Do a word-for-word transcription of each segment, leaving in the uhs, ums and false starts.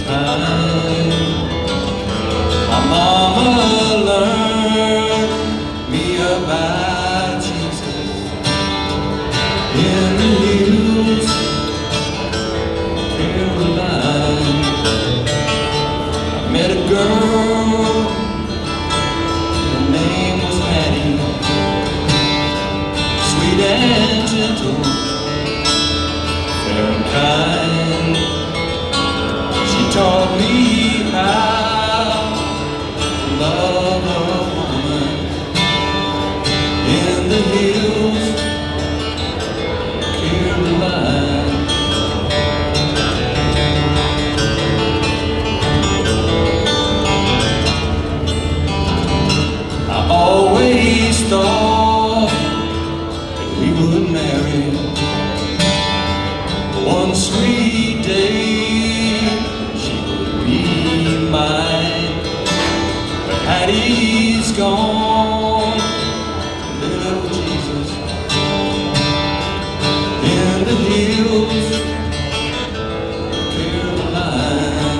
time. My mama learned me about Jesus in the hills of Caroline. I met a girl, her name was Hattie, sweet and gentle, fair and kind. She taught me how to love a woman in the hills of Caroline. I always thought that we would marry one sweet day. But Hattie's gone to live with Jesus in the hills of Caroline.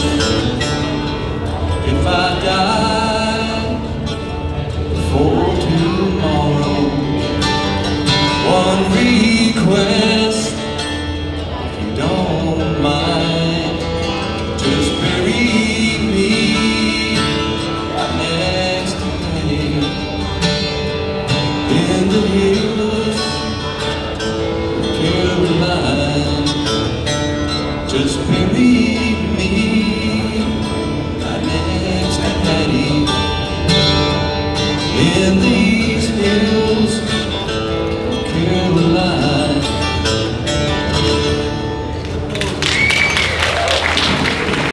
If I die before tomorrow, one request, if you don't mind, just bury me right next to Penny in the hills.